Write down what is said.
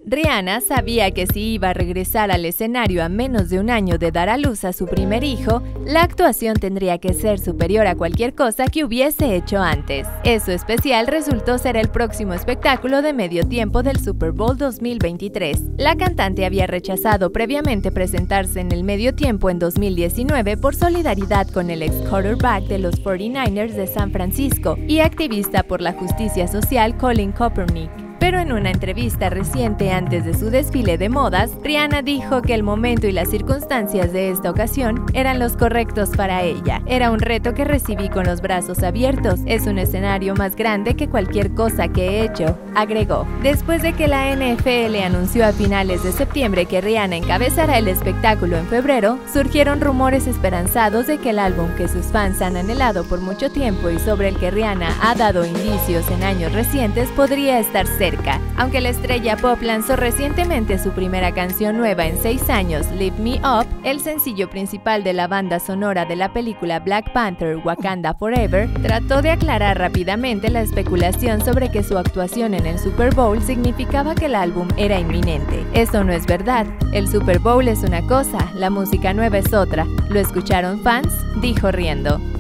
Rihanna sabía que si iba a regresar al escenario a menos de un año de dar a luz a su primer hijo, la actuación tendría que ser superior a cualquier cosa que hubiese hecho antes. Eso especial resultó ser el próximo espectáculo de medio tiempo del Super Bowl 2023. La cantante había rechazado previamente presentarse en el medio tiempo en 2019 por solidaridad con el ex quarterback de los 49ers de San Francisco y activista por la justicia social Colin Kaepernick. Pero en una entrevista reciente antes de su desfile de modas, Rihanna dijo que el momento y las circunstancias de esta ocasión eran los correctos para ella. Era un reto que recibí con los brazos abiertos. Es un escenario más grande que cualquier cosa que he hecho, agregó. Después de que la NFL anunció a finales de septiembre que Rihanna encabezará el espectáculo en febrero, surgieron rumores esperanzados de que el álbum que sus fans han anhelado por mucho tiempo y sobre el que Rihanna ha dado indicios en años recientes podría estar cerca. Aunque la estrella pop lanzó recientemente su primera canción nueva en 6 años, Lift Me Up, el sencillo principal de la banda sonora de la película Black Panther: Wakanda Forever, trató de aclarar rápidamente la especulación sobre que su actuación en el Super Bowl significaba que el álbum era inminente. Eso no es verdad. El Super Bowl es una cosa, la música nueva es otra. ¿Lo escucharon, fans?, dijo riendo.